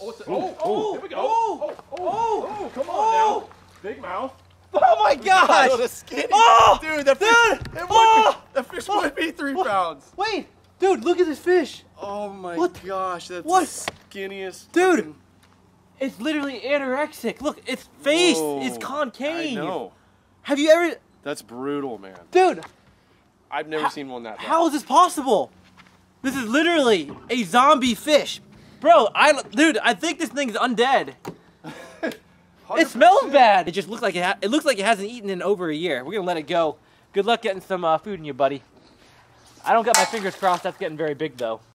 Here we go. Come on now. Big mouth. Oh my gosh! Oh, the skinny. Oh, dude, that fish, that fish might be 3 pounds. Wait, dude, look at this fish. Oh my gosh, that's what? the skinniest. Dude, fucking... it's literally anorexic. Look, its face Whoa, is concave. I know. Have you ever... That's brutal, man. Dude. I've never seen one that bad. How is this possible? This is literally a zombie fish. Bro, dude, I think this thing's undead. It smells bad. It just looks like it looks like it hasn't eaten in over a year. We're gonna let it go. Good luck getting some food in you, buddy. I don't got my fingers crossed. That's getting very big though.